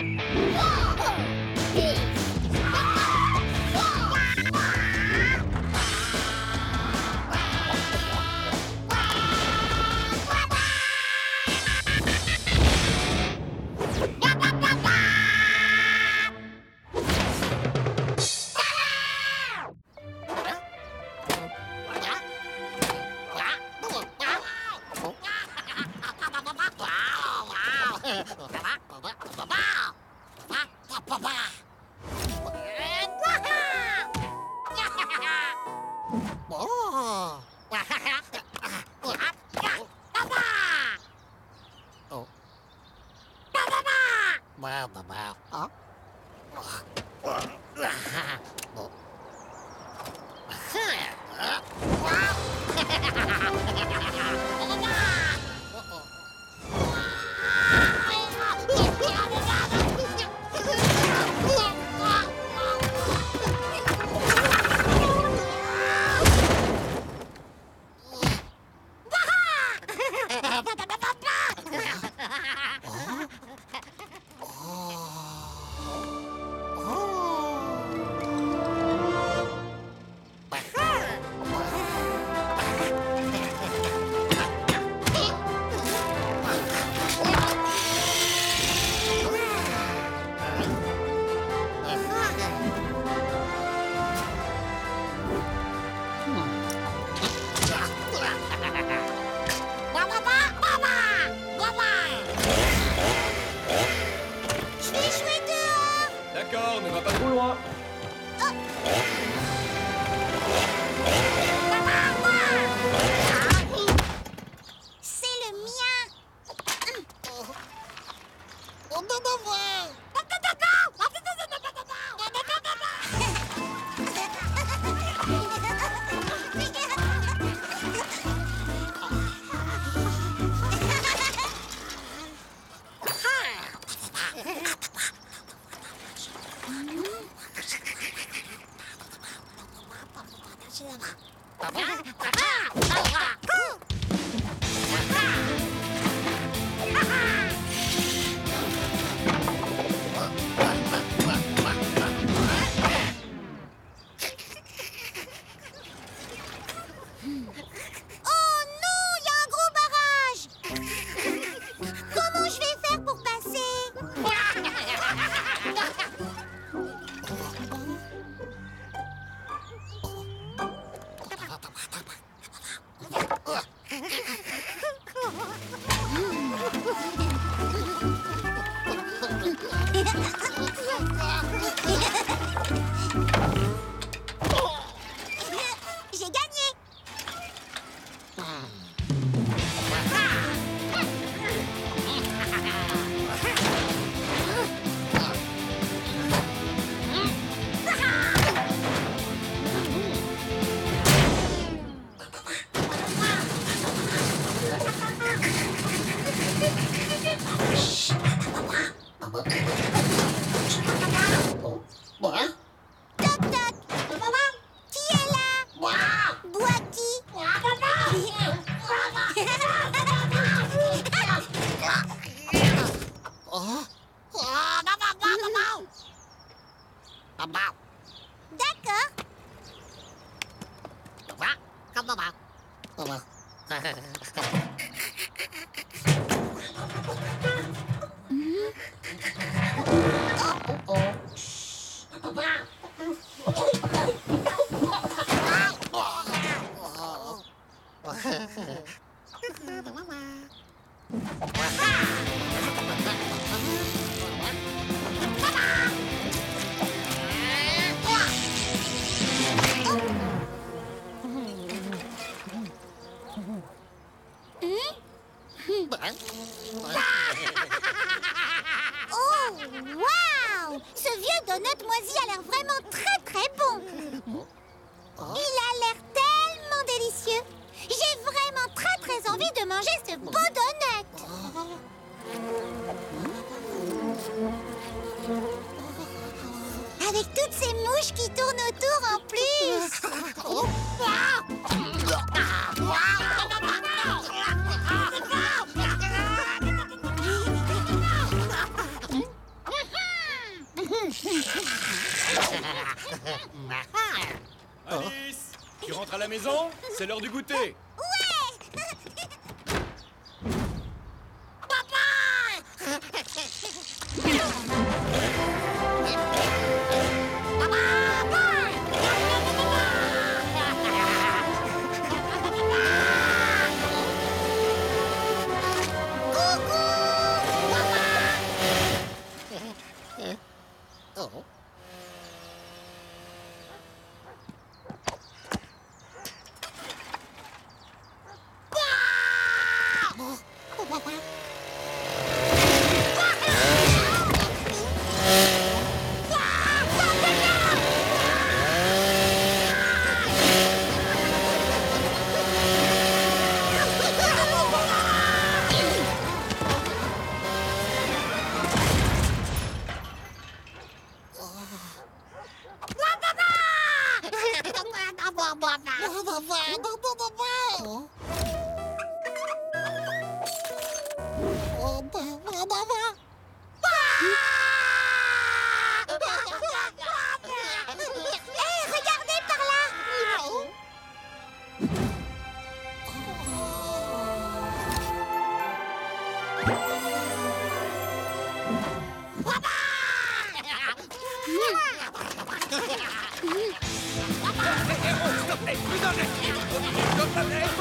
D'accord, ne va pas trop loin. C'est le mien. Oh non, il y a un gros barrage. Comment je vais faire pour passer? J'ai gagné. Toc toc. Qui est là? Boiti. D'accord. Oh, waouh! Ce vieux donut moisi a l'air vraiment très bon. Il a l'air tellement délicieux. J'ai vraiment très envie de manger ce beau donut. Avec toutes ces mouches qui tournent autour en plus. Alice, tu rentres à la maison? C'est l'heure du goûter. Regardez par là! Stop! Plus dans le...